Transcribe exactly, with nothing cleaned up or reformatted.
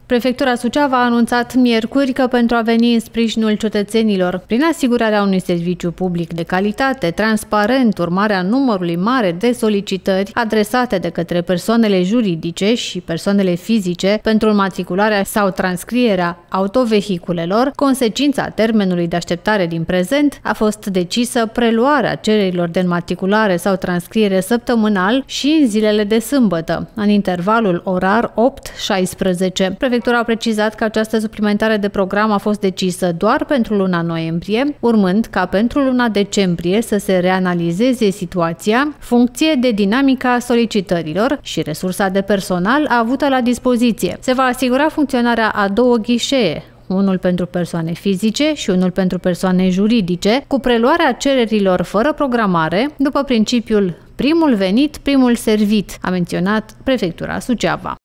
Prefectura Suceava a anunțat miercuri că pentru a veni în sprijinul cetățenilor, prin asigurarea unui serviciu public de calitate, transparent, urmarea numărului mare de solicitări adresate de către persoanele juridice și persoanele fizice pentru înmatricularea sau transcrierea autovehiculelor, consecința termenului de așteptare din prezent, a fost decisă preluarea cererilor de înmatriculare sau transcriere săptămânal și în zilele de sâmbătă, în intervalul orar opt șaisprezece. Prefectura a precizat că această suplimentare de program a fost decisă doar pentru luna noiembrie, urmând ca pentru luna decembrie să se reanalizeze situația, funcție de dinamica solicitărilor și resursa de personal avută la dispoziție. Se va asigura funcționarea a două ghișee, unul pentru persoane fizice și unul pentru persoane juridice, cu preluarea cererilor fără programare, după principiul primul venit, primul servit, a menționat Prefectura Suceava.